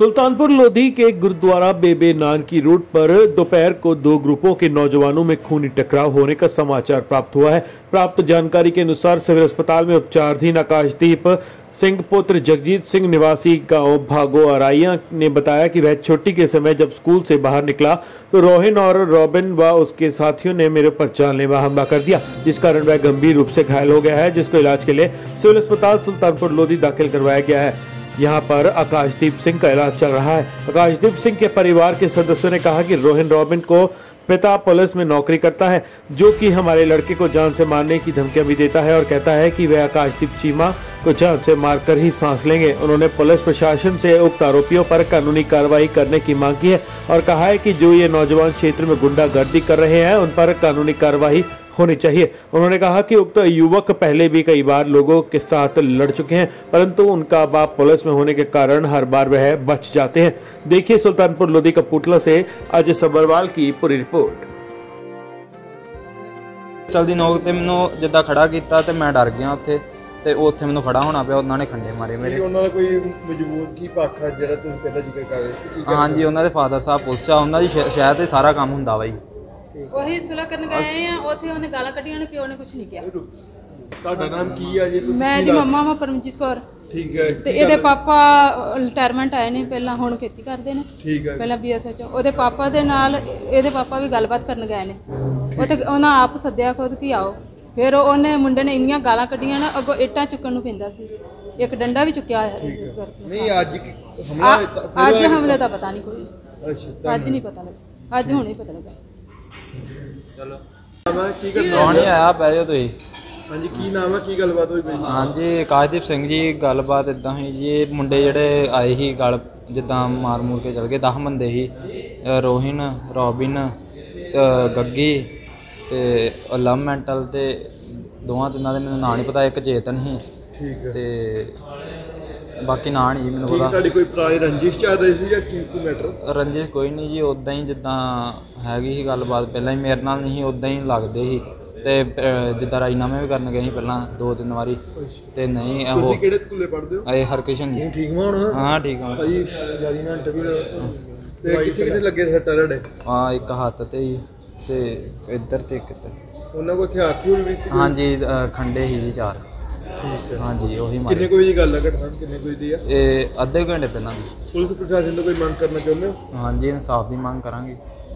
सुल्तानपुर लोधी के गुरुद्वारा बेबे नानकी रोड पर दोपहर को दो ग्रुपों के नौजवानों में खूनी टकराव होने का समाचार प्राप्त हुआ है। प्राप्त जानकारी के अनुसार सिविल अस्पताल में उपचाराधीन आकाशदीप सिंह पुत्र जगजीत सिंह निवासी गांव भागो अराइया ने बताया कि वह छुट्टी के समय जब स्कूल से बाहर निकला तो रोहिन और रॉबिन व उसके साथियों ने मेरे पर जानलेवा हमला कर दिया, जिस कारण वह गंभीर रूप से घायल हो गया है, जिसको इलाज के लिए सिविल अस्पताल सुल्तानपुर लोधी दाखिल करवाया गया है। यहाँ पर आकाशदीप सिंह का इलाज चल रहा है। आकाशदीप सिंह के परिवार के सदस्यों ने कहा कि रोहिन रॉबिन को पिता पुलिस में नौकरी करता है, जो कि हमारे लड़के को जान से मारने की धमकियां भी देता है और कहता है कि वह आकाशदीप चीमा को जान से मारकर ही सांस लेंगे। उन्होंने पुलिस प्रशासन से उक्त आरोपियों पर कानूनी कार्रवाई करने की मांग की है और कहा है कि जो ये नौजवान क्षेत्र में गुंडागर्दी कर रहे हैं उन पर कानूनी कार्रवाई होनी चाहिए। उन्होंने कहा कि उक्त युवक पहले भी कई बार लोगों के साथ लड़ चुके हैं, परंतु उनका बाप पुलिस में होने के कारण हर बार वह बच जाते हैं। देखिए सुल्तानपुर लोधी कपूरथला से अजय सबरवाल की पूरी रिपोर्ट। चलदी नोक ते मैनू जिद्दां खड़ा कीता ते मैं डर गया उत्थे ते उत्थे मैनू खड़ा होना पिया। उन्होंने खंडे मारे मेरे। ਉਹਨਾਂ ਦਾ ਕੋਈ ਮਜਬੂਤ ਕੀ ਪੱਖ ਹੈ ਜਿਹੜਾ ਤੁਸੀਂ ਪਹਿਲਾਂ ਜ਼ਿਕਰ ਕਰ ਰਹੇ ਸੀ? हाँ जी, उन्होंने फादर साहब पुलिस आ, उन्होंने शहर से सारा काम हुंदा वा जी। ਉਹੀ ਸੁਲਾ ਕਰਨ ਗਏ ਆ, ਉੱਥੇ ਉਹਨੇ ਗਾਲਾਂ ਕੱਢੀਆਂ ਨੇ, ਪਿਓ ਨੇ ਕੁਝ ਨਹੀਂ ਕਿਹਾ। ਤੁਹਾਡਾ ਨਾਮ ਕੀ ਹੈ ਜੀ? ਤੁਸੀਂ ਮੈਂ ਦੀ ਮੰਮਾ ਮੈਂ ਪਰਮਜੀਤ ਕੌਰ। ਠੀਕ ਹੈ। ਤੇ ਇਹਦੇ ਪਾਪਾ ਰਿਟਾਇਰਮੈਂਟ ਆਏ ਨੇ, ਪਹਿਲਾਂ ਹੁਣ ਖੇਤੀ ਕਰਦੇ ਨੇ। ਠੀਕ ਹੈ। ਪਹਿਲਾਂ BSH। ਉਹਦੇ ਪਾਪਾ ਦੇ ਨਾਲ ਇਹਦੇ ਪਾਪਾ ਵੀ ਗੱਲਬਾਤ ਕਰਨ ਗਏ ਨੇ, ਉੱਥੇ ਉਹਨਾਂ ਆਪ ਸੱਦਿਆ ਖੁਦ ਕਿ ਆਓ। ਫਿਰ ਉਹਨੇ ਮੁੰਡੇ ਨੇ ਇੰਨੀਆਂ ਗਾਲਾਂ ਕੱਢੀਆਂ ਨਾ, ਅੱਗੋਂ ਇੱਟਾਂ ਚੁੱਕਣ ਨੂੰ ਪੈਂਦਾ ਸੀ, ਇੱਕ ਡੰਡਾ ਵੀ ਚੁੱਕਿਆ ਹੋਇਆ। ਨਹੀਂ ਅੱਜ ਹਮਲਾ ਅੱਜ ਹਮਲੇ ਦਾ ਪਤਾ ਨਹੀਂ ਕੋਈ। ਅੱਛਾ, ਅੱਜ ਨਹੀਂ ਪਤਾ ਲੱਗਾ, ਅੱਜ ਹੁਣੇ ਪਤਾ ਲੱਗਾ। चलो ਕੀ ਕਰਨਾ? कौन ही आया पै जाओ तुम। ਹਾਂਜੀ, ਕੀ ਨਾਮ ਹੈ, ਕੀ ਗੱਲਬਾਤ ਹੋਈ ਬਈ? हाँ जी, आकाशदीप सिंह जी गलबात इदा ही जी। मुंडे ਜਿਹੜੇ ਆਏ ਸੀ ਗਲ ਜਿੱਦਾਂ ਮਾਰ ਮੂਰ ਕੇ ਚਲ ਗਏ। 10 ਬੰਦੇ ਸੀ, ਰੋਹਿਨ, ਰॉबिन, ਗੱਗੀ ਤੇ ਲਵ ਮੈਂਟਲ ਤੇ ਦੋਵਾਂ ਤਿੰਨਾਂ ਦੇ ਮੈਨੂੰ ਨਾਂ ਨਹੀਂ ਪਤਾ। ਇੱਕ ਚੇਤਨ ਸੀ। ਠੀਕ ਹੈ। ਤੇ ਬਾਕੀ ਨਾਂ ਨਹੀਂ ਜੀ ਮੈਨੂੰ ਪਤਾ। ਤੁਹਾਡੀ ਕੋਈ ਪੁਰਾਣੀ ਰੰਜਿਸ਼ ਚੱਲ ਰਹੀ ਸੀ ਜਾਂ ਕੀ ਸੀ ਮੈਟਰ? ਰੰਜਿਸ਼ ਕੋਈ ਨਹੀਂ ਜੀ, ਉਦਾਂ ਹੀ ਜਿੱਦਾਂ ਹੈਗੀ ਸੀ ਗੱਲਬਾਤ। ਪਹਿਲਾਂ ਹੀ ਮੇਰੇ ਨਾਲ ਨਹੀਂ ਸੀ, ਉਦਾਂ ਹੀ ਲੱਗਦੇ ਸੀ ਤੇ ਜਿੱਦਾਂ ਰਾਜੀਨਾਮੇ ਵੀ ਕਰਨ ਗਏ ਸੀ ਪਹਿਲਾਂ 2-3 ਵਾਰੀ ਤੇ ਨਹੀਂ। ਤੁਸੀਂ ਕਿਹੜੇ ਸਕੂਲੇ ਪੜ੍ਹਦੇ ਹੋ? ਇਹ ਹਰਕ੍ਰਿਸ਼ਨ ਜੀ। ਠੀਕ ਹੋ ਹੁਣ? ਹਾਂ ਠੀਕ ਹਾਂ ਭਾਈ ਜਿਆਦੀ ਨਾ ਇੰਟਰਵਿਊ ਤੇ ਕਿੱਥੇ ਲੱਗੇ ਸੱਟਾਂ ਤੁਹਾਡੇ? ਹਾਂ, ਇੱਕ ਹੱਥ ਤੇ ਹੀ ਤੇ ਇੱਧਰ ਤੇ ਇੱਕ ਇੱਧਰ। ਉਹਨਾਂ ਕੋਲ ਹਥਿਆਰ ਹਥਿਊਰ ਵੀ ਸੀ? ਹਾਂਜੀ, ਖੰਡੇ ਸੀ ਜੀ 4। ਠੀਕ ਹੈ। ਹਾਂਜੀ, ਉਹੀ ਕਿੰਨੇ ਮਾਰੇ। ਕੋਈ ਦੀ ਗੱਲ ਹੈ ਘਟਨਾ? ਕਿੰਨੇ ਕੋਈ ਦੀ ਆ? ਇਹ ਅੱਧੇ ਘੰਟੇ ਪਹਿਲਾਂ ਦੀ। ਪੁਲਿਸ ਪ੍ਰਸ਼ਾਸਨ ਤੋਂ ਕੋਈ ਮੰਗ ਕਰਨਾ ਚਾਹੁੰਦੇ ਹੋ? ਹਾਂਜੀ, ਇਨਸਾਫ ਦੀ ਮੰਗ ਕਰਾਂਗੇ।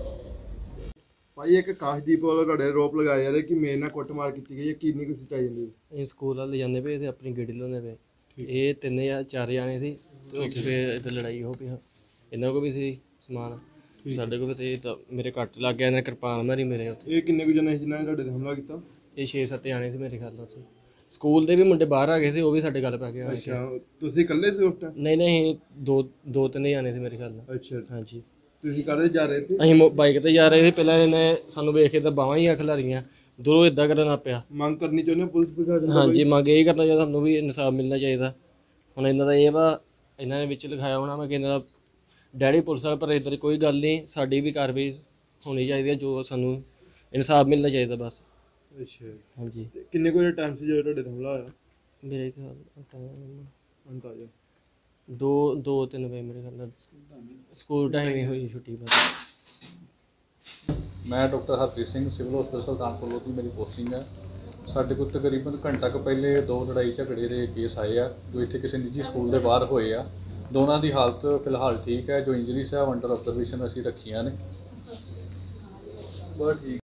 ਭਾਈ ਇੱਕ ਆਕਾਸ਼ਦੀਪ ਵੱਲੋਂ ਤੁਹਾਡੇ ਆਰੋਪ ਲਗਾਏ ਜਾ ਰਹੇ ਕਿ ਮੇਰੇ ਨਾਲ ਕੁੱਟਮਾਰ ਕੀਤੀ ਗਈ ਹੈ, ਕਿੰਨੀ ਕੁ ਸੱਚਾਈ ਜਾਂਦੀ? ਇਹ ਸਕੂਲ ਵਾਲੇ ਜਾਂਦੇ ਪਏ ਸੀ, ਆਪਣੀ ਗੱਡੀ ਲਾਉਂਦੇ ਪਏ। ਇਹ 3 ਜਾਂ 4 ਜਾਣੇ ਸੀ ਤੇ ਉੱਥੇ ਫਿਰ ਇੱਧਰ ਲੜਾਈ ਹੋ ਪਈ। ਇਹਨਾਂ ਕੋਲ ਵੀ ਸੀ ਸਮਾਨ, ਸਾਡੇ ਕੋਲ ਵੀ ਸੀ। ਤਾਂ ਮੇਰੇ ਕੱਟ ਲੱਗ ਗਿਆ, ਇਹਨਾਂ ਨੇ ਕਿਰਪਾਨ ਮਾਰੀ ਮੇਰੇ ਉੱਥੇ। ਇਹ ਕਿੰਨੇ ਕੁ ਜਣੇ ਜਿਨ੍ਹਾਂ ਨੇ ਤੁਹਾਡੇ ਤੇ ਹਮਲਾ ਕੀਤਾ? ਇਹ 6-7 ਜਾਣੇ ਸੀ ਮੇਰੇ ਖਿਆਲ ਨਾਲ। ਉੱਥੇ ਸਕੂਲ ਦੇ ਵੀ ਮੁੰਡੇ ਬਾਹਰ ਆ ਗਏ ਸੀ, ਉਹ ਵੀ ਸਾਡੇ ਗੱਲ ਪੈ ਗਏ। ਅੱਛਾ, ਤੁਸੀਂ ਇਕੱਲੇ ਸੀ ਉਸ ਟਾਈਮ? ਨਹੀਂ, 2-3 ਜਾਣੇ ਸੀ ਮੇਰੇ ਖਿਆਲ ਨਾਲ। ਅੱਛਾ, ਹਾਂਜੀ। ਤੁਸੀਂ ਕਾਹਦੇ ਜਾ ਰਹੇ ਸੀ? ਅਸੀਂ ਬਾਈਕ ਤੇ ਜਾ ਰਹੇ ਸੀ। ਪਹਿਲਾਂ ਇਹਨੇ ਸਾਨੂੰ ਵੇਖ ਕੇ ਤਾਂ ਬਾਹਾਂ ਹੀ ਖਿਲਾਰੀਆਂ, ਦੂਰੋਂ ਇੱਦਾਂ ਕਰਨ ਲੱਗ ਪਿਆ। ਮੰਗ ਕਰਨੀ ਚਾਹੁੰਦੇ ਹੋ ਪੁਲਿਸ ਪ੍ਰਸ਼ਾਸਨ ਤੋਂ? ਹਾਂਜੀ, ਮੰਗ ਇਹ ਕਰਨਾ ਚਾਹੀਦਾ, ਸਾਨੂੰ ਵੀ ਇਨਸਾਫ ਮਿਲਣਾ ਚਾਹੀਦਾ। ਹੁਣ ਇਹਨਾਂ ਦਾ ਇਹ ਵਾ, ਇਹਨਾਂ ਨੇ ਵਿੱਚ ਲਿਖਾਇਆ ਹੋਣਾ ਮੈਂ ਕਿ ਇਹਨਾਂ ਦਾ ਡੈਡੀ ਪੁਲਿਸ ਵਾਲਾ, ਪਰ ਇੱਧਰ ਕੋਈ ਗੱਲ ਨਹੀਂ। ਸਾਡੀ ਵੀ ਕਾਰਵਾਈ ਹੋਣੀ ਚਾਹੀਦੀ ਹੈ, ਜੋ ਸਾਨੂੰ ਇਨਸਾਫ ਮਿਲਣਾ ਚਾਹੀਦਾ ਬਸ। ਅੱਛਾ। ਹਾਂਜੀ। ਕਿੰਨੇ ਕੋਈ ਟਾਈਮ ਸੀ ਜਦੋਂ ਤੁਹਾਡੇ ਤੇ ਹਮਲਾ ਹੋਇਆ? ਮੇਰੇ ਖਿਆਲ ਅੰਦਾਜ਼ਾ 2-3 ਵਜੇ ਮੇਰੇ ਖਿਆਲ ਨਾਲ। ਸਕੂਲ ਟਾਈਮ ਹੀ ਹੋਈ ਛੁੱਟੀ ਬਸ। मैं doctor Harpreet Singh civil hospital Sultanpur Lodhi मेरी पोस्टिंग है। ਸਾਡੇ ਕੋਲ ਤਕਰੀਬਨ ਘੰਟਾ ਕੁ ਪਹਿਲੇ 2 ਲੜਾਈ ਝਗੜੇ ਦੇ ਕੇਸ ਆਏ ਆ, ਜੋ ਇੱਥੇ ਕਿਸੇ ਨਿੱਜੀ ਸਕੂਲ ਦੇ ਬਾਹਰ ਹੋਏ ਆ। ਦੋਨਾਂ ਦੀ ਹਾਲਤ ਫਿਲਹਾਲ ਠੀਕ ਹੈ। ਜੋ ਇੰਜਰੀਜ਼ ਹੈ ਅੰਡਰ ਆਬਜ਼ਰਵੇਸ਼ਨ ਅਸੀਂ ਰੱਖੀਆਂ ਨੇ। ਬਹੁਤ ਠੀਕ।